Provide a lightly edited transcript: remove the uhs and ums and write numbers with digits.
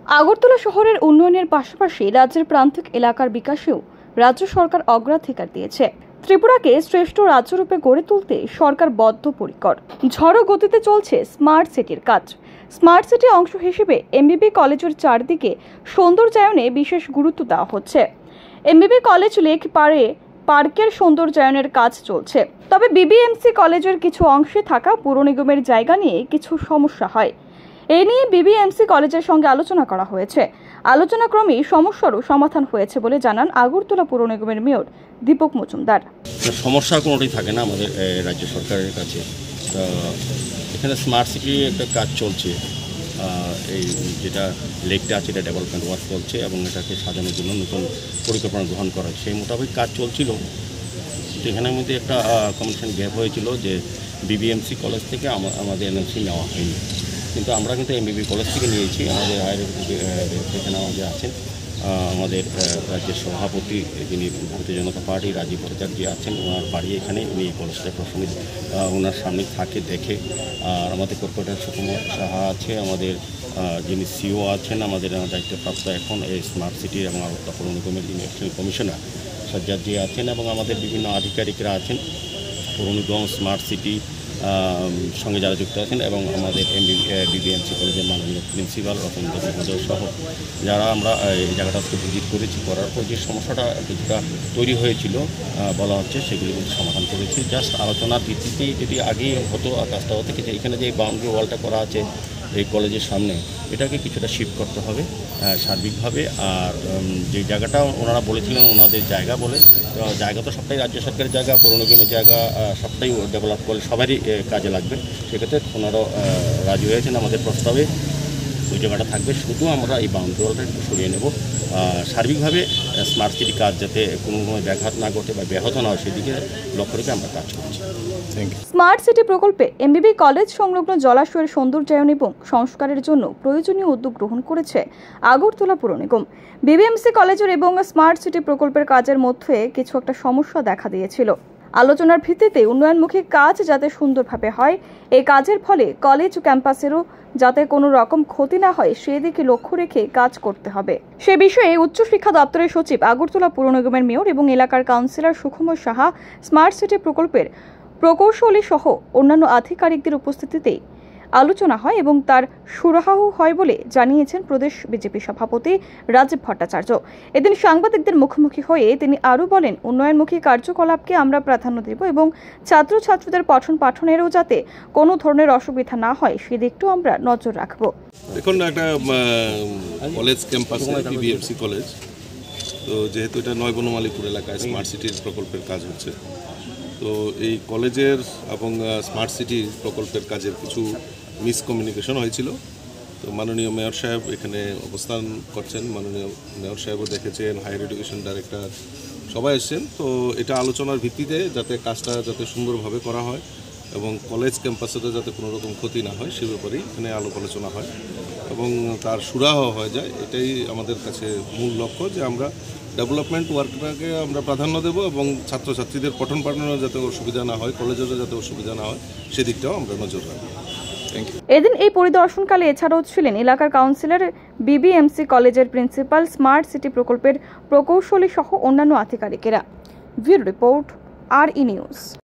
আগরতলা শহরের উন্নয়নের পাশাপাশি রাজ্যের প্রান্তিক এলাকার বিকাশেও রাজ্য সরকার অগ্রাধিকার দিয়েছে। ত্রিপুরাকে শ্রেষ্ঠ রাজ্যরূপে গড়ে তুলতে সরকার বদ্ধপরিকর। ঝড়ো গতিতে চলছে স্মার্ট সিটির কাজ। স্মার্ট সিটি অংশ হিসেবে এমবিবি কলেজের চারদিকে সৌন্দর্যায়নে বিশেষ গুরুত্ব দেওয়া হচ্ছে। এমবিবি কলেজ লেক পাড়ে পার্কের সৌন্দর্যায়নের কাজ চলছে। তবে বিবিএমসি কলেজের কিছু অংশে থাকা পুর নিগমের জায়গা নিয়ে কিছু সমস্যা হয়। এ নিয়ে বিবিএমসি কলেজের সঙ্গে আলোচনা করা হয়েছে। আলোচনাক্রমে সমস্যারও সমাধান হয়েছে বলে জানান আগরতলা পুর নিগমের মেয়র দীপক মজুমদার। সমস্যা কোনোটাই থাকে না আমাদের রাজ্য সরকারের কাছে। এখানে স্মার্ট সিটির একটা কাজ চলছে, এই যেটা লেকটা আছে এটা ডেভেলপমেন্ট ওয়ার্ক চলছে এবং এটাকে সাজানোর জন্য নতুন পরিকল্পনা গ্রহণ করা হচ্ছে। সেই মোটামুটি কাজ চলছিল। তো এখানের মধ্যে একটা কমিউনিকেশন গ্যাপ হয়েছিল যে বিবিএমসি কলেজ থেকে আমাদের এনএমসি নেওয়া হয়নি, কিন্তু আমরা কিন্তু এমবিবি কলেজ থেকে নিয়েছি। আমাদের হায়ার এখানে আমাদের আছেন আমাদের রাজ্যের সভাপতি, যিনি ভারতীয় জনতা পার্টি রাজীব ভট্টাচার্য আছেন, ওনার বাড়ি এখানে। উনি এই কলেজটা প্রথমে ওনার সামনে থাকে দেখে। আর আমাদের কর্পোরেটর সুকুমার সাহা আছে, আমাদের যিনি সিও আছেন, আমাদের দায়িত্বপ্রাপ্ত এখন এই স্মার্ট সিটি এবং আগরতলা পৌর নিগমের যিনি এক্সিকিউটিভ কমিশনার সজ্জাদজি আছেন, এবং আমাদের বিভিন্ন আধিকারিকরা আছেন পৌর নিগম স্মার্ট সিটি সঙ্গে যারা যুক্ত আছেন, এবং আমাদের বিবিএমসি কলেজের মাননীয় প্রিন্সিপাল রতনেন্দ্র মহোদয় সহ যারা আমরা এই জায়গাটাকে ভিজিট করেছি। করার পর যে সমস্যাটা কিছুটা তৈরি হয়েছিল বলা হচ্ছে, সেগুলি কিন্তু সমাধান করেছি। জাস্ট আলোচনার ভিত্তিতে যদি আগেই হতো কাজটা হতে, কিন্তু এখানে যে বাউন্ডারি ওয়ালটা করা আছে এই কলেজের সামনে, এটাকে কিছুটা শিফট করতে হবে সার্বিকভাবে। আর যে জায়গাটা ওনারা বলেছিলেন ওনাদের জায়গা বলে, জায়গা তো সবটাই রাজ্য সরকারের জায়গা, পৌর নিগমের জায়গা, সবটাই ডেভেলপ করলে সবারই কাজে লাগবে। সেক্ষেত্রে ওনারাও রাজি হয়েছেন আমাদের প্রস্তাবে। ওই জায়গাটা থাকবে, শুধু আমরা এই বাউন্ডারি ওয়ালটা একটু সরিয়ে নেব। সার্বিকভাবে স্মার্ট সিটি কাজ যাতে কোনো ব্যাঘাত না ঘটে বা ব্যাহত না হয়, সেদিকে লক্ষ্য রেখে আমরা কাজ করছি। স্মার্ট সিটি প্রকল্পে এমবিবি কলেজ সংলগ্ন জলাশয়ের সৌন্দর্যায়ন এবং সংস্কারের জন্য প্রয়োজনীয় উদ্যোগ গ্রহণ করেছে আগরতলা পুর নিগম। বিবিএমসি কলেজের এবং স্মার্ট সিটি প্রকল্পের কাজের মধ্যে কিছু একটা সমস্যা দেখা দিয়েছিল। আলোচনার ভিত্তিতে উন্নয়নমুখী কাজ যাতে সুন্দরভাবে হয়, এই কাজের ফলে কলেজ ক্যাম্পাসেরও যাতে কোনো রকম ক্ষতি না হয়, সেদিকে লক্ষ্য রেখে কাজ করতে হবে। সে বিষয়ে উচ্চশিক্ষা দপ্তরের সচিব, আগরতলা পুর নিগমের মেয়র এবং এলাকার councillor Sukumar Saha, smart city প্রকল্পের প্রকৌশলী সহ অন্যান্য আধিকারিকদের উপস্থিতিতেই আলোচনা হয় এবং তার সুরাহা হয় বলে জানিয়েছেন প্রদেশ বিজেপি সভাপতি রাজীব ভট্টাচার্য। এদিন সাংবাদিকদের মুখোমুখি হয়ে তিনি আরও বলেন, উন্নয়নমুখী কার্যকলাপকে আমরা প্রাধান্য দেব এবং ছাত্রছাত্রীদের পঠন পাঠনেরও যাতে কোনো ধরনের অসুবিধা না হয়, সেদিকটাও আমরা নজর রাখব। দেখুন, একটা কলেজ ক্যাম্পাস বিবিএমসি কলেজ, তো যেহেতু এটা নয় বনমালীপুর এলাকায় স্মার্ট সিটির প্রকল্পের কাজ হচ্ছে, তো এই কলেজের এবং স্মার্ট সিটি প্রকল্পের কাজের কিছু মিসকমিউনিকেশন হয়েছিল। তো মাননীয় মেয়র সাহেব এখানে অবস্থান করছেন, মাননীয় মেয়র সাহেবও দেখেছেন, হায়ার এডুকেশন ডাইরেক্টর সবাই এসছেন। তো এটা আলোচনার ভিত্তিতে যাতে কাজটা যাতে সুন্দরভাবে করা হয় এবং কলেজ ক্যাম্পাসেতে যাতে কোনো রকম ক্ষতি না হয়, সে ব্যাপারেই এখানে আলোক আলোচনা হয় এবং তার সুরাহা হয়ে যায়। এটাই আমাদের কাছে মূল লক্ষ্য, যে আমরা ডেভেলপমেন্ট ওয়ার্কটাকে আমরা প্রাধান্য দেব এবং ছাত্রছাত্রীদের পঠন পাঠনের যাতে অসুবিধা না হয়, কলেজেরও যাতে অসুবিধা না হয়, সেদিকটাও আমরা নজর রাখবো। এদিন এই পরিদর্শনকালে এছাড়াও ছিলেন এলাকার কাউন্সিলর, বিবিএমসি কলেজের প্রিন্সিপাল, স্মার্ট সিটি প্রকল্পের প্রকৌশলী সহ অন্যান্য আধিকারিকেরা। Bureau report, RE news.